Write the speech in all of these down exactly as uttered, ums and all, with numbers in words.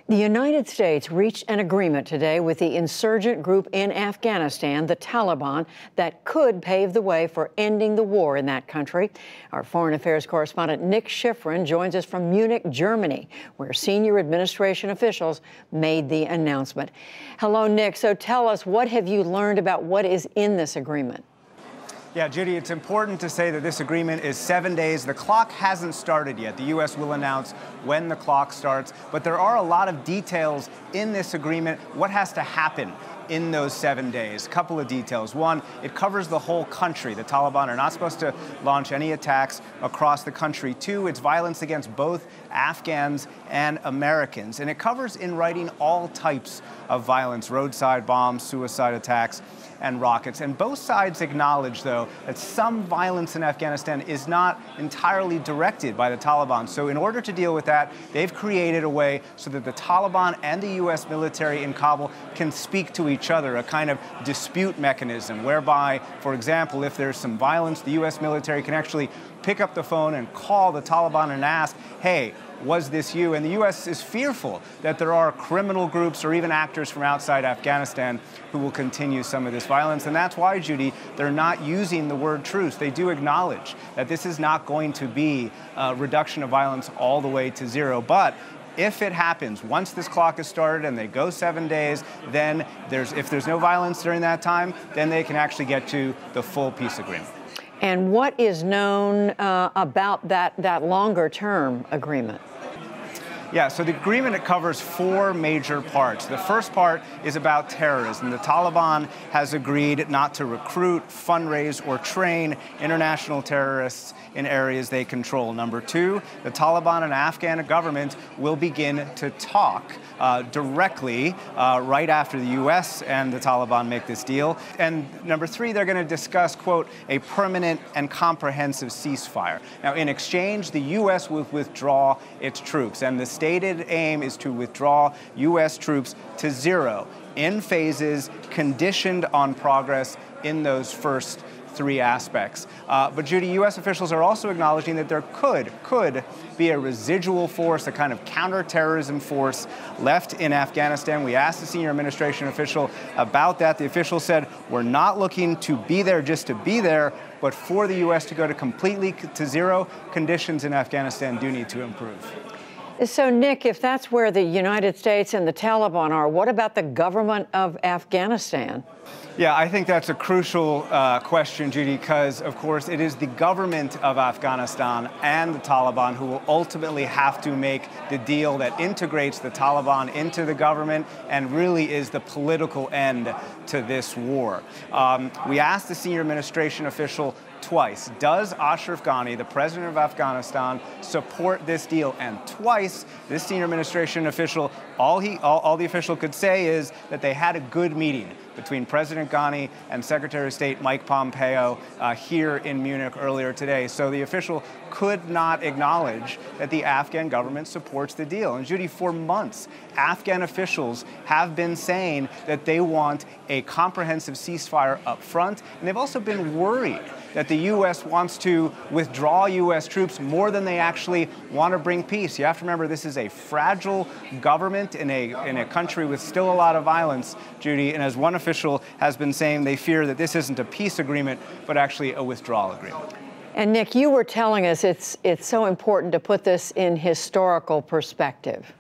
The United States reached an agreement today with the insurgent group in Afghanistan, the Taliban, that could pave the way for ending the war in that country. Our foreign affairs correspondent Nick Schifrin joins us from Munich, Germany, where senior administration officials made the announcement. Hello, Nick. So tell us, what have you learned about what is in this agreement? Yeah, Judy, it's important to say that this agreement is seven days. The clock hasn't started yet. The U S will announce when the clock starts, but there are a lot of details in this agreement. What has to happen in those seven days? A couple of details. One, it covers the whole country. The Taliban are not supposed to launch any attacks across the country. Two, it's violence against both Afghans and Americans. And it covers in writing all types of violence: roadside bombs, suicide attacks, and rockets. And both sides acknowledge, though, that some violence in Afghanistan is not entirely directed by the Taliban. So in order to deal with that, they've created a way so that the Taliban and the U S military in Kabul can speak to each other, a kind of dispute mechanism whereby, for example, if there's some violence, the U S military can actually pick up the phone and call the Taliban and ask, hey, was this you? And the U S is fearful that there are criminal groups or even actors from outside Afghanistan who will continue some of this violence. And that's why, Judy, they're not using the word truce. They do acknowledge that this is not going to be a reduction of violence all the way to zero. But if it happens, once this clock is started and they go seven days, then there's, if there's no violence during that time, then they can actually get to the full peace agreement. And what is known uh, about that, that longer-term agreement? Yeah, so the agreement, it covers four major parts. The first part is about terrorism. The Taliban has agreed not to recruit, fundraise, or train international terrorists in areas they control. Number two, the Taliban and Afghan government will begin to talk uh, directly uh, right after the U S and the Taliban make this deal. And number three, they're going to discuss, quote, a permanent and comprehensive ceasefire. Now, in exchange, the U S will withdraw its troops, and the stated aim is to withdraw U S troops to zero in phases, conditioned on progress in those first three aspects. Uh, but, Judy, U S officials are also acknowledging that there could, could be a residual force, a kind of counterterrorism force left in Afghanistan. We asked the senior administration official about that. The official said, we're not looking to be there just to be there, but for the U S to go to completely to zero, conditions in Afghanistan do need to improve. So, Nick, if that's where the United States and the Taliban are, what about the government of Afghanistan? Yeah, I think that's a crucial uh, question, Judy, because, of course, it is the government of Afghanistan and the Taliban who will ultimately have to make the deal that integrates the Taliban into the government and really is the political end to this war. Um, we asked the senior administration official twice, does Ashraf Ghani, the president of Afghanistan, support this deal? And twice, this senior administration official, all he, all, all the official could say is that they had a good meeting between President Ghani and Secretary of State Mike Pompeo uh, here in Munich earlier today. So the official could not acknowledge that the Afghan government supports the deal. And, Judy, for months, Afghan officials have been saying that they want a comprehensive ceasefire up front, and they've also been worried that the U S wants to withdraw U S troops more than they actually want to bring peace. You have to remember, this is a fragile government in a, in a country with still a lot of violence, Judy, and as one official has been saying, they fear that this isn't a peace agreement, but actually a withdrawal agreement. And, Nick, you were telling us it's, it's so important to put this in historical perspective.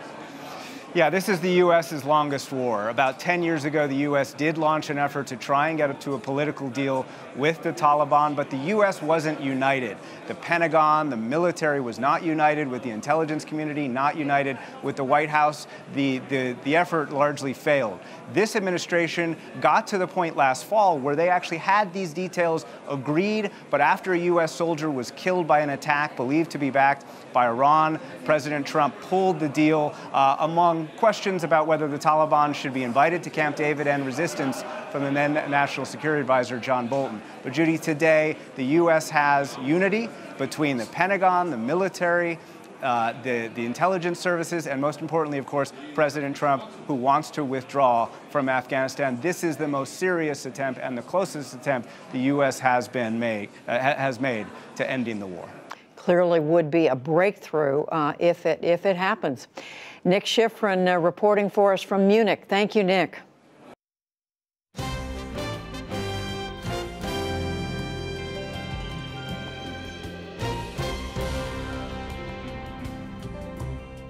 Yeah, this is the U S's longest war. About ten years ago, the U S did launch an effort to try and get to a political deal with the Taliban, but the U S wasn't united. The Pentagon, the military was not united with the intelligence community, not united with the White House. The, the, the effort largely failed. This administration got to the point last fall where they actually had these details agreed, but after a U S soldier was killed by an attack believed to be backed by Iran, President Trump pulled the deal uh, among questions about whether the Taliban should be invited to Camp David and resistance from the then National Security Advisor John Bolton. But, Judy, today the U S has unity between the Pentagon, the military, uh, the, the intelligence services, and most importantly, of course, President Trump, who wants to withdraw from Afghanistan. This is the most serious attempt and the closest attempt the U S has been made, uh, has made to ending the war. Clearly would be a breakthrough uh, if it if it happens. Nick Schifrin uh, reporting for us from Munich. Thank you, Nick.